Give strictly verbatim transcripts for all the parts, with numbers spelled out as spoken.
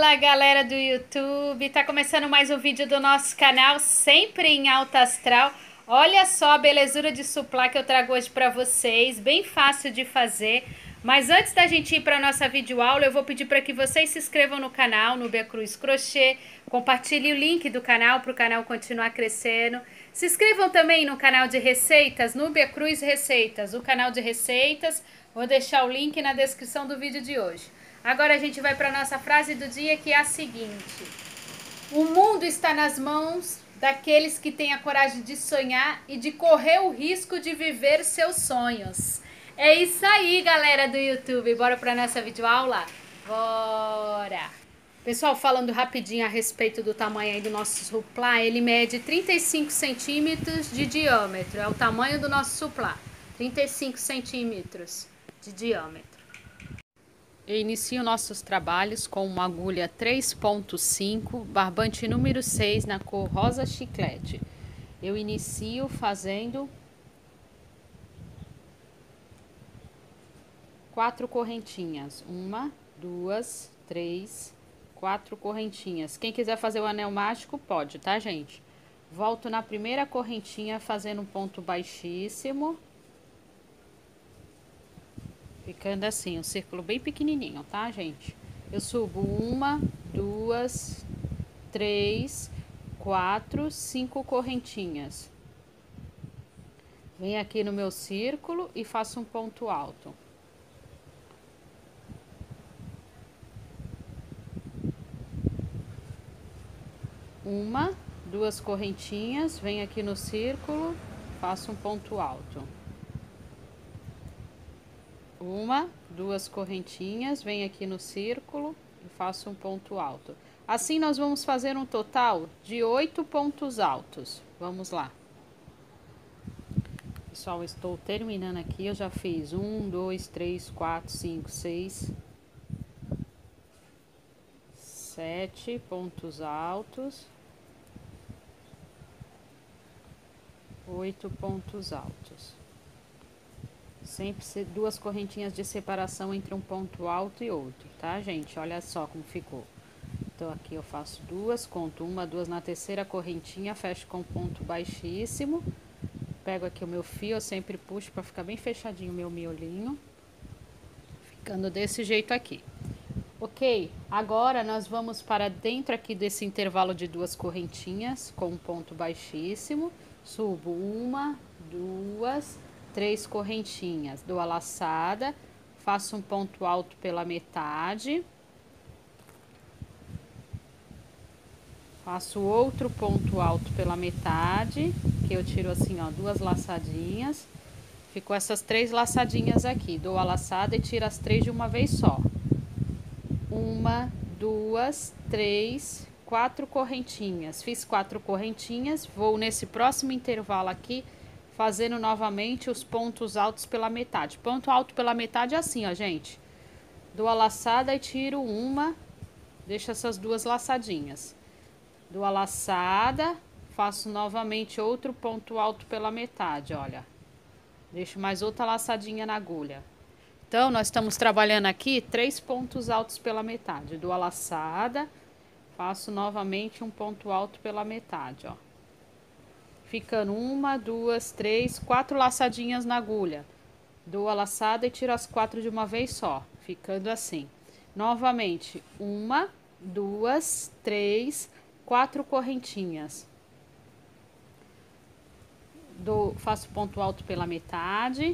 Fala galera do YouTube, tá começando mais um vídeo do nosso canal, sempre em alta astral. Olha só a belezura de suplá que eu trago hoje pra vocês, bem fácil de fazer. Mas antes da gente ir pra nossa videoaula, eu vou pedir para que vocês se inscrevam no canal, Núbia Cruz Crochê, compartilhe o link do canal para o canal continuar crescendo. Se inscrevam também no canal de receitas, Núbia Cruz Receitas, o canal de receitas. Vou deixar o link na descrição do vídeo de hoje. Agora a gente vai para a nossa frase do dia, que é a seguinte: o mundo está nas mãos daqueles que têm a coragem de sonhar e de correr o risco de viver seus sonhos. É isso aí, galera do YouTube. Bora para nossa videoaula? Bora! Pessoal, falando rapidinho a respeito do tamanho aí do nosso suplá, ele mede trinta e cinco centímetros de diâmetro. É o tamanho do nosso suplá, trinta e cinco centímetros de diâmetro. Eu inicio nossos trabalhos com uma agulha três ponto cinco, barbante número seis na cor rosa chiclete. Eu inicio fazendo quatro correntinhas. Uma, duas, três, quatro correntinhas. Quem quiser fazer o anel mágico pode, tá, gente? Volto na primeira correntinha fazendo um ponto baixíssimo. Ficando assim, um círculo bem pequenininho, tá, gente? Eu subo uma, duas, três, quatro, cinco correntinhas. Venho aqui no meu círculo e faço um ponto alto. Uma, duas correntinhas, venho aqui no círculo, faço um ponto alto. Uma, duas correntinhas, venho aqui no círculo e faço um ponto alto. Assim nós vamos fazer um total de oito pontos altos. Vamos lá. Pessoal, estou terminando aqui, eu já fiz um, dois, três, quatro, cinco, seis, sete pontos altos, oito pontos altos. Sempre duas correntinhas de separação entre um ponto alto e outro, tá, gente? Olha só como ficou. Então, aqui eu faço duas, conto uma, duas na terceira correntinha, fecho com ponto baixíssimo. Pego aqui o meu fio, eu sempre puxo para ficar bem fechadinho o meu miolinho. Ficando desse jeito aqui. Ok, agora nós vamos para dentro aqui desse intervalo de duas correntinhas, com um ponto baixíssimo. Subo uma, duas... três correntinhas, dou a laçada, faço um ponto alto pela metade, faço outro ponto alto pela metade, que eu tiro assim, ó, duas laçadinhas, ficou essas três laçadinhas aqui, dou a laçada e tiro as três de uma vez só. Uma, duas, três, quatro correntinhas, fiz quatro correntinhas, vou nesse próximo intervalo aqui, fazendo novamente os pontos altos pela metade. Ponto alto pela metade é assim, ó, gente. Dou a laçada e tiro uma, deixo essas duas laçadinhas. Dou a laçada, faço novamente outro ponto alto pela metade, olha. Deixo mais outra laçadinha na agulha. Então, nós estamos trabalhando aqui três pontos altos pela metade. Dou a laçada, faço novamente um ponto alto pela metade, ó. Ficando uma, duas, três, quatro laçadinhas na agulha. Dou a laçada e tiro as quatro de uma vez só, ficando assim. Novamente, uma, duas, três, quatro correntinhas. Dou, faço ponto alto pela metade.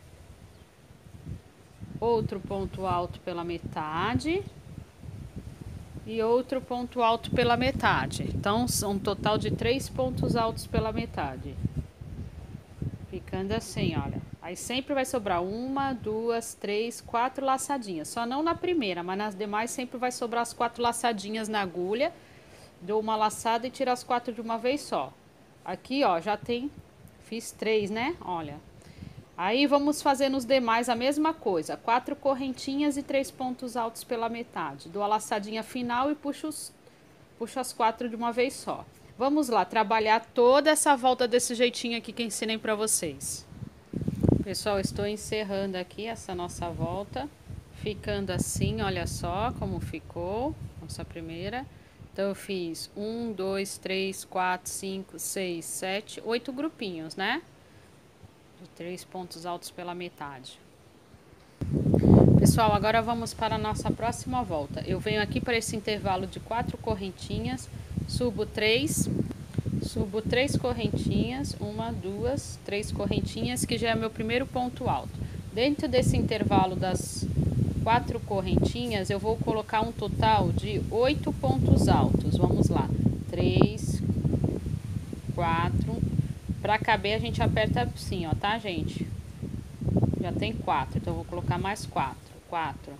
Outro ponto alto pela metade. E outro ponto alto pela metade. Então, são um total de três pontos altos pela metade. Ficando assim, olha. Aí sempre vai sobrar uma, duas, três, quatro laçadinhas. Só não na primeira, mas nas demais sempre vai sobrar as quatro laçadinhas na agulha. Dou uma laçada e tiro as quatro de uma vez só. Aqui, ó, já tem... Fiz três, né? Olha. Aí, vamos fazer nos demais a mesma coisa. Quatro correntinhas e três pontos altos pela metade. Dou a laçadinha final e puxo, os, puxo as quatro de uma vez só. Vamos lá, trabalhar toda essa volta desse jeitinho aqui que eu ensinei pra vocês. Pessoal, estou encerrando aqui essa nossa volta. ficando assim, olha só como ficou nossa primeira. Então eu fiz um, dois, três, quatro, cinco, seis, sete, oito grupinhos, né? De três pontos altos pela metade. Pessoal, agora vamos para a nossa próxima volta. Eu venho aqui para esse intervalo de quatro correntinhas, subo três, subo três correntinhas, uma, duas, três correntinhas, que já é meu primeiro ponto alto. Dentro desse intervalo das quatro correntinhas, eu vou colocar um total de oito pontos altos. Vamos lá, três, quatro. Para caber, a gente aperta assim, ó, tá, gente? Já tem quatro, então eu vou colocar mais quatro. Quatro.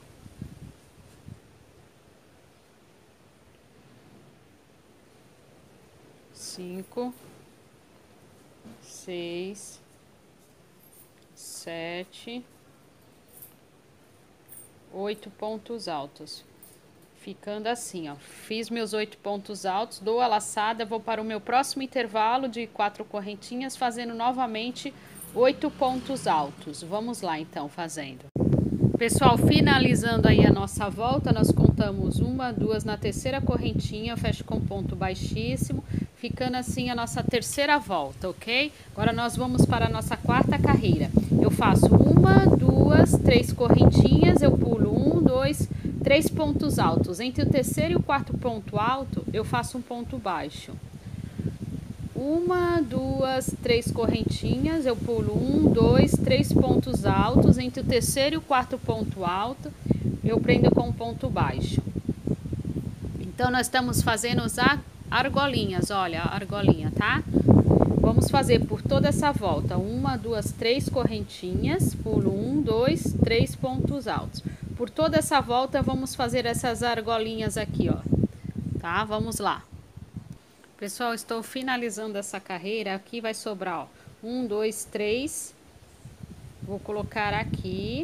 Cinco. Seis. Sete. Oito pontos altos. Ficando assim, ó. Fiz meus oito pontos altos, dou a laçada, vou para o meu próximo intervalo de quatro correntinhas, fazendo novamente oito pontos altos. Vamos lá, então, fazendo. Pessoal, finalizando aí a nossa volta, nós contamos uma, duas na terceira correntinha, fecho com ponto baixíssimo, ficando assim a nossa terceira volta, ok? Agora nós vamos para a nossa quarta carreira. Eu faço uma, duas, três correntinhas, eu pulo um, dois, três pontos altos. Entre o terceiro e o quarto ponto alto, eu faço um ponto baixo. Uma, duas, três correntinhas, eu pulo um, dois, três pontos altos. Entre o terceiro e o quarto ponto alto, eu prendo com um ponto baixo. Então, nós estamos fazendo as argolinhas, olha, a argolinha, tá? Vamos fazer por toda essa volta, uma, duas, três correntinhas, pulo um, dois, três pontos altos. Por toda essa volta, vamos fazer essas argolinhas aqui, ó, tá? Vamos lá. Pessoal, estou finalizando essa carreira. Aqui vai sobrar, ó, um, dois, três. Vou colocar aqui.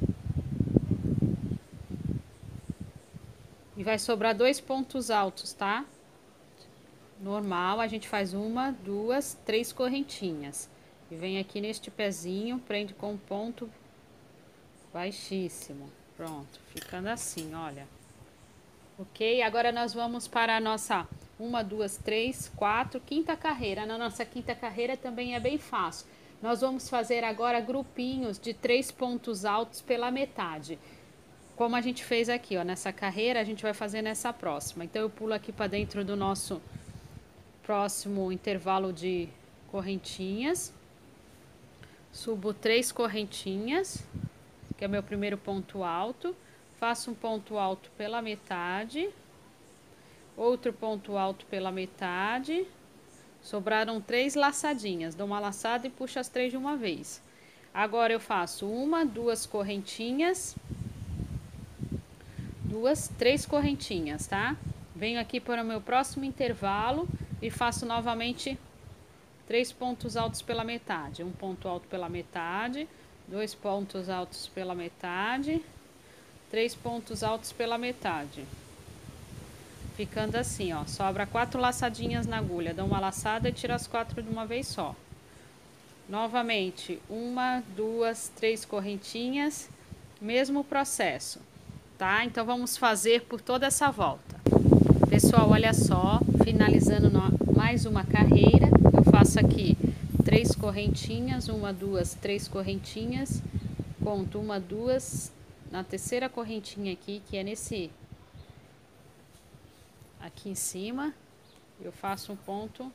E vai sobrar dois pontos altos, tá? Normal, a gente faz uma, duas, três correntinhas. E vem aqui neste pezinho, prende com um ponto baixíssimo. Pronto, ficando assim, olha. Ok? Agora nós vamos para a nossa uma, duas, três, quatro, quinta carreira. Na nossa quinta carreira também é bem fácil. Nós vamos fazer agora grupinhos de três pontos altos pela metade. Como a gente fez aqui, ó, nessa carreira, a gente vai fazer nessa próxima. Então, eu pulo aqui para dentro do nosso próximo intervalo de correntinhas. Subo três correntinhas, que é meu primeiro ponto alto. Faço um ponto alto pela metade. Outro ponto alto pela metade. Sobraram três laçadinhas. Dou uma laçada e puxo as três de uma vez. Agora eu faço uma, duas correntinhas. Duas, três correntinhas, tá? Venho aqui para o meu próximo intervalo e faço novamente três pontos altos pela metade. Um ponto alto pela metade. Dois pontos altos pela metade. Três pontos altos pela metade. Ficando assim, ó, sobra quatro laçadinhas na agulha, dá uma laçada e tira as quatro de uma vez só. Novamente, uma, duas, três correntinhas, mesmo processo, tá? Então, vamos fazer por toda essa volta. Pessoal, olha só, finalizando mais uma carreira, eu faço aqui três correntinhas, uma, duas, três correntinhas, conto uma, duas, na terceira correntinha aqui, que é nesse... Aqui em cima, eu faço um ponto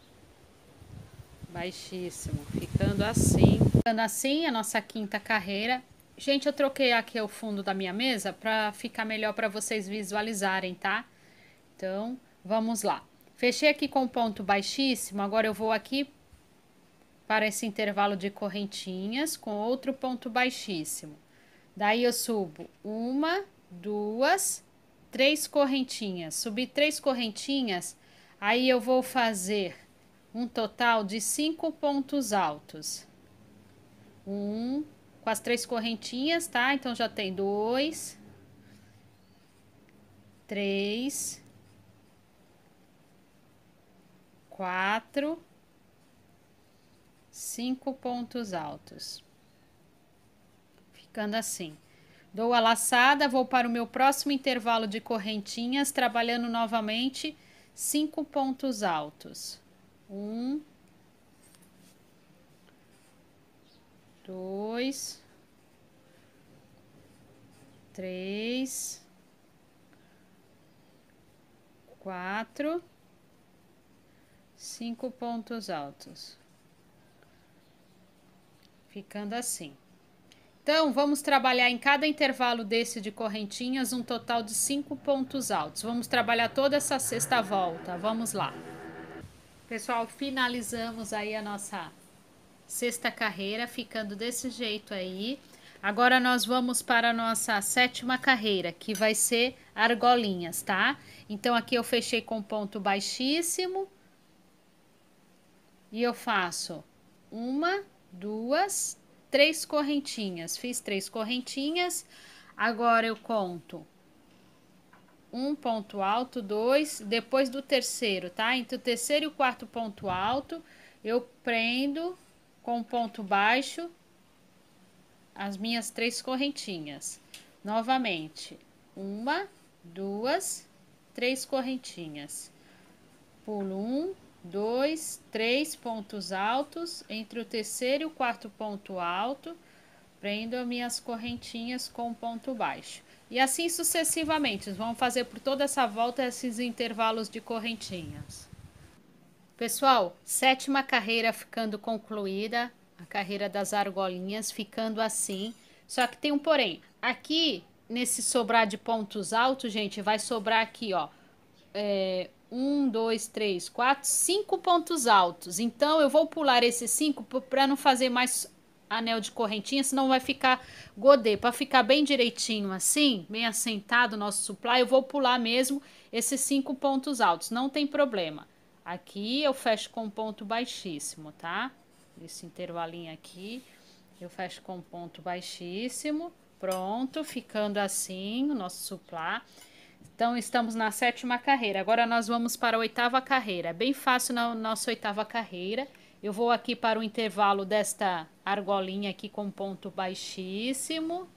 baixíssimo, ficando assim. Ficando assim, a nossa quinta carreira. Gente, eu troquei aqui o fundo da minha mesa para ficar melhor para vocês visualizarem, tá? Então, vamos lá. Fechei aqui com ponto baixíssimo, agora eu vou aqui para esse intervalo de correntinhas com outro ponto baixíssimo. Daí eu subo uma, duas, três correntinhas. Subi três correntinhas, aí eu vou fazer um total de cinco pontos altos. Um, com as três correntinhas, tá? Então, já tem dois, três, quatro, cinco pontos altos. Ficando assim. Dou a laçada, vou para o meu próximo intervalo de correntinhas, trabalhando novamente cinco pontos altos. Um, dois, três, quatro, cinco pontos altos. Ficando assim. Então, vamos trabalhar em cada intervalo desse de correntinhas um total de cinco pontos altos. Vamos trabalhar toda essa sexta volta. Vamos lá. Pessoal, finalizamos aí a nossa sexta carreira, ficando desse jeito aí. Agora nós vamos para a nossa sétima carreira, que vai ser argolinhas, tá? Então, aqui eu fechei com ponto baixíssimo. E eu faço uma, duas, três correntinhas. Fiz três correntinhas. Agora eu conto um ponto alto, dois, depois do terceiro, tá? Entre o terceiro e o quarto ponto alto, eu prendo com ponto baixo as minhas três correntinhas. Novamente, uma, duas, três correntinhas. Pulo um, dois, três pontos altos, entre o terceiro e o quarto ponto alto, prendo as minhas correntinhas com ponto baixo. E assim sucessivamente, vamos fazer por toda essa volta esses intervalos de correntinhas. Pessoal, sétima carreira ficando concluída, a carreira das argolinhas ficando assim, só que tem um porém. Aqui, nesse sobrar de pontos altos, gente, vai sobrar aqui, ó, é, um, dois, três, quatro, cinco pontos altos. Então, eu vou pular esses cinco para não fazer mais anel de correntinha, senão vai ficar godê. Para ficar bem direitinho assim, bem assentado o nosso supply, eu vou pular mesmo esses cinco pontos altos, não tem problema. Aqui eu fecho com ponto baixíssimo, tá? Esse intervalinho aqui, eu fecho com ponto baixíssimo. Pronto, ficando assim o nosso supply. Então, estamos na sétima carreira. Agora, nós vamos para a oitava carreira. Bem fácil na nossa oitava carreira. Eu vou aqui para o intervalo desta argolinha aqui com ponto baixíssimo.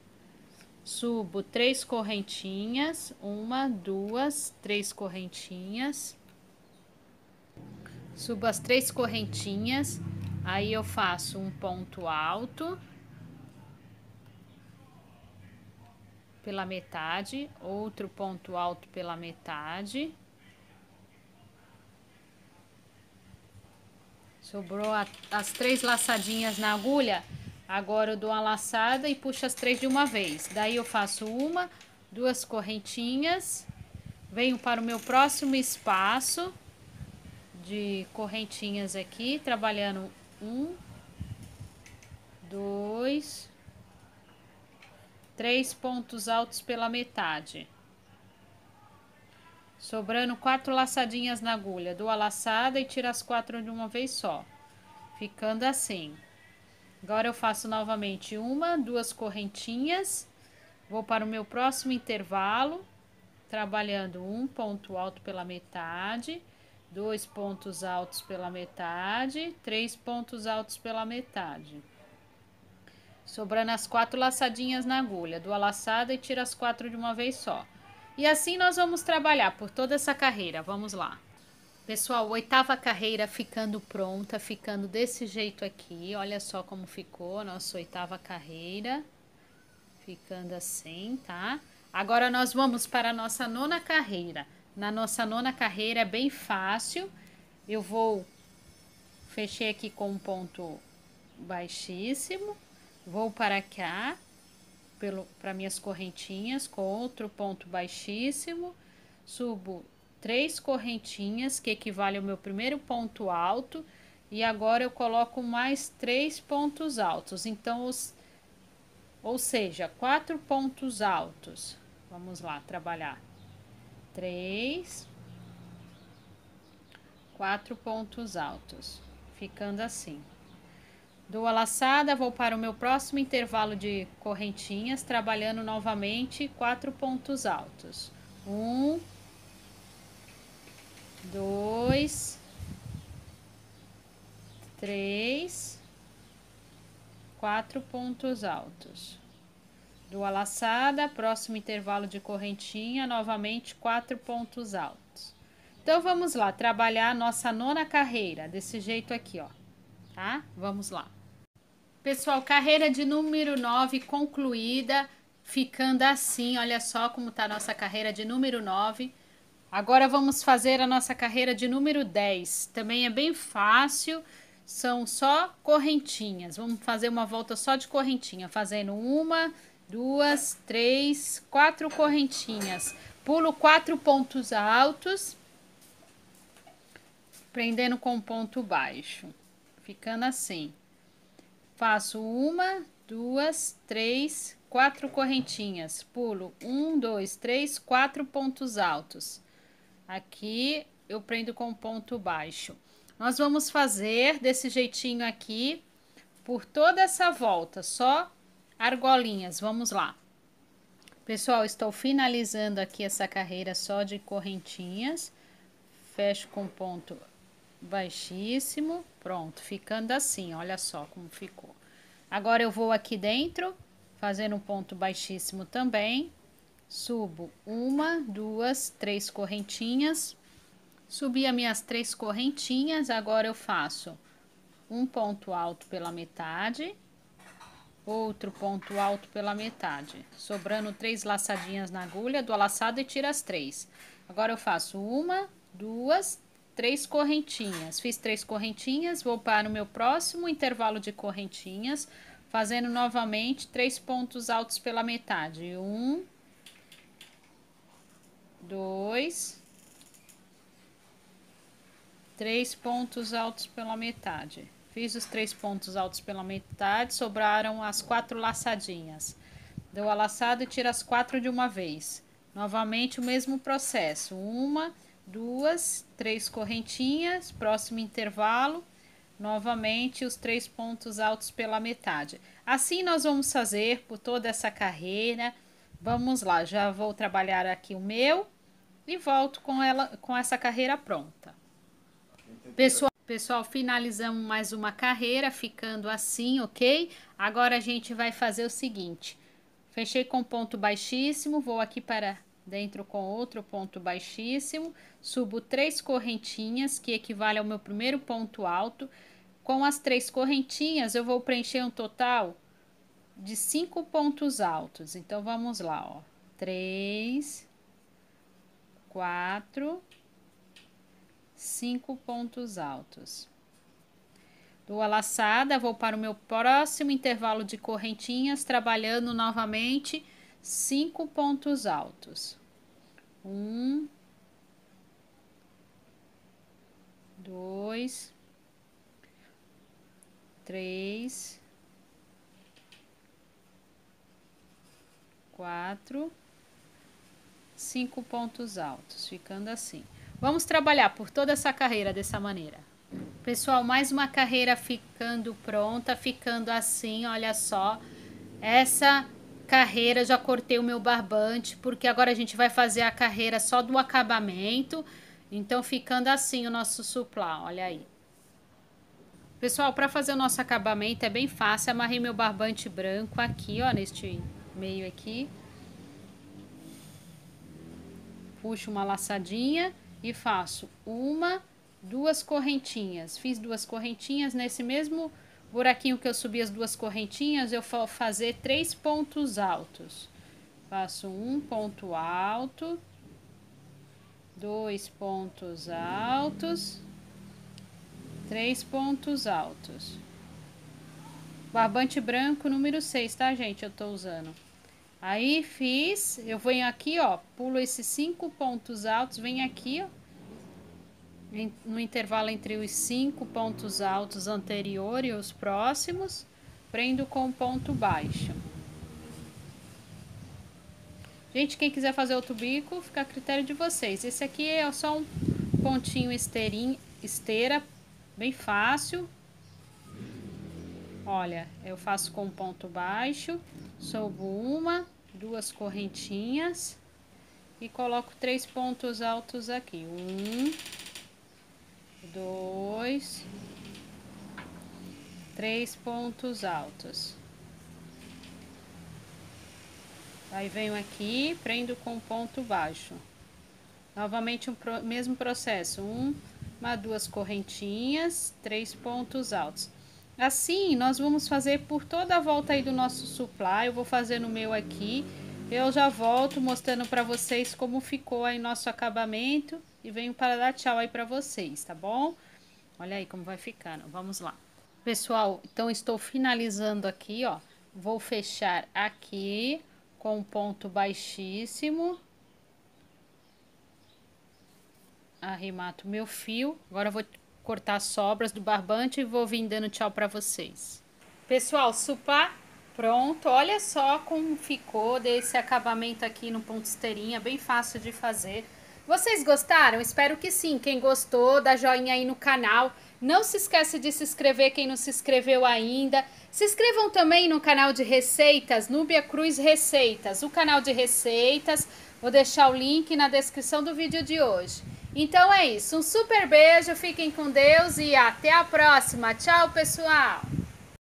Subo três correntinhas. Uma, duas, três correntinhas. Subo as três correntinhas. Aí, eu faço um ponto alto pela metade, outro ponto alto pela metade. Sobrou a, as três laçadinhas na agulha. Agora eu dou uma laçada e puxo as três de uma vez. Daí eu faço uma, duas correntinhas. Venho para o meu próximo espaço de correntinhas aqui, trabalhando um, dois, três pontos altos pela metade. Sobrando quatro laçadinhas na agulha, dou a laçada e tiro as quatro de uma vez só, ficando assim. Agora eu faço novamente uma, duas correntinhas, vou para o meu próximo intervalo, trabalhando um ponto alto pela metade, dois pontos altos pela metade, três pontos altos pela metade. Sobrando as quatro laçadinhas na agulha, dou a laçada e tiro as quatro de uma vez só. E assim nós vamos trabalhar por toda essa carreira. Vamos lá. Pessoal, oitava carreira ficando pronta, ficando desse jeito aqui. Olha só como ficou a nossa oitava carreira. Ficando assim, tá? Agora nós vamos para a nossa nona carreira. Na nossa nona carreira é bem fácil. Eu vou... Fechei aqui com um ponto baixíssimo. Vou para cá. Para minhas correntinhas, com outro ponto baixíssimo, subo três correntinhas, que equivale ao meu primeiro ponto alto, e agora eu coloco mais três pontos altos, então, os, ou seja, quatro pontos altos. Vamos lá, trabalhar. Três, quatro pontos altos, ficando assim. Dou a laçada, vou para o meu próximo intervalo de correntinhas, trabalhando novamente quatro pontos altos. Um, dois, três, quatro pontos altos. Dou a laçada, próximo intervalo de correntinha, novamente quatro pontos altos. Então, vamos lá, trabalhar a nossa nona carreira, desse jeito aqui, ó, tá? Vamos lá. Pessoal, carreira de número nove concluída, ficando assim, olha só como tá a nossa carreira de número nove. Agora vamos fazer a nossa carreira de número dez. Também é bem fácil, são só correntinhas. Vamos fazer uma volta só de correntinha, fazendo uma, duas, três, quatro correntinhas. Pulo quatro pontos altos, prendendo com ponto baixo, ficando assim. Faço uma, duas, três, quatro correntinhas. Pulo um, dois, três, quatro pontos altos. Aqui eu prendo com ponto baixo. Nós vamos fazer desse jeitinho aqui por toda essa volta, só argolinhas. Vamos lá. Pessoal, estou finalizando aqui essa carreira só de correntinhas. Fecho com ponto baixíssimo. Pronto, ficando assim, olha só como ficou. Agora eu vou aqui dentro, fazendo um ponto baixíssimo também. Subo uma, duas, três correntinhas. Subi as minhas três correntinhas, agora eu faço um ponto alto pela metade, outro ponto alto pela metade, sobrando três laçadinhas na agulha, dou a laçada e tiro as três. Agora eu faço uma, duas, três correntinhas. Fiz três correntinhas, vou para o meu próximo intervalo de correntinhas, fazendo novamente três pontos altos pela metade. Um, dois, três pontos altos pela metade. Fiz os três pontos altos pela metade, sobraram as quatro laçadinhas. Dou a laçada e tiro as quatro de uma vez. Novamente o mesmo processo. Uma, duas, três correntinhas, próximo intervalo. Novamente os três pontos altos pela metade. Assim nós vamos fazer por toda essa carreira. Vamos lá, já vou trabalhar aqui o meu e volto com ela, com essa carreira pronta. Pessoal, pessoal, finalizamos mais uma carreira, ficando assim, ok? Agora a gente vai fazer o seguinte. Fechei com ponto baixíssimo, vou aqui para dentro com outro ponto baixíssimo. Subo três correntinhas, que equivale ao meu primeiro ponto alto. Com as três correntinhas, eu vou preencher um total de cinco pontos altos. Então, vamos lá, ó. Três, quatro, cinco pontos altos. Dou a laçada, vou para o meu próximo intervalo de correntinhas, trabalhando novamente cinco pontos altos. Um, dois, três, quatro, cinco pontos altos, ficando assim. Vamos trabalhar por toda essa carreira dessa maneira. Pessoal, mais uma carreira ficando pronta, ficando assim, olha só. Essa carreira já cortei o meu barbante, porque agora a gente vai fazer a carreira só do acabamento. Então, ficando assim o nosso suplá, olha aí. Pessoal, para fazer o nosso acabamento é bem fácil. Amarrei meu barbante branco aqui, ó, neste meio aqui. Puxo uma laçadinha e faço uma, duas correntinhas. Fiz duas correntinhas nesse mesmo buraquinho que eu subi as duas correntinhas, eu vou fazer três pontos altos. Faço um ponto alto, dois pontos altos, três pontos altos. Barbante branco número seis, tá, gente? Eu tô usando. Aí fiz, eu venho aqui, ó, pulo esses cinco pontos altos, venho aqui, ó, no intervalo entre os cinco pontos altos anteriores e os próximos, prendo com ponto baixo. Gente, quem quiser fazer outro bico, fica a critério de vocês. Esse aqui é só um pontinho esteirinho, esteira, bem fácil. Olha, eu faço com ponto baixo, subo uma, duas correntinhas e coloco três pontos altos aqui. Um, dois, três pontos altos. Aí venho aqui, prendo com ponto baixo. Novamente o um mesmo processo, um, uma, duas correntinhas, três pontos altos. Assim, nós vamos fazer por toda a volta aí do nosso supply. Eu vou fazer no meu aqui. Eu já volto mostrando para vocês como ficou aí nosso acabamento e venho para dar tchau aí para vocês, tá bom? Olha aí como vai ficando. Vamos lá. Pessoal, então estou finalizando aqui, ó. Vou fechar aqui com um ponto baixíssimo. Arremato meu fio. Agora eu vou cortar as sobras do barbante e vou vir dando tchau para vocês. Pessoal, supá pronto. Olha só como ficou desse acabamento aqui no ponto esteirinha, bem fácil de fazer. Vocês gostaram? Espero que sim. Quem gostou, dá joinha aí no canal. Não se esqueça de se inscrever quem não se inscreveu ainda. Se inscrevam também no canal de receitas, Núbia Cruz Receitas, o canal de receitas. Vou deixar o link na descrição do vídeo de hoje. Então é isso, um super beijo, fiquem com Deus e até a próxima. Tchau, pessoal!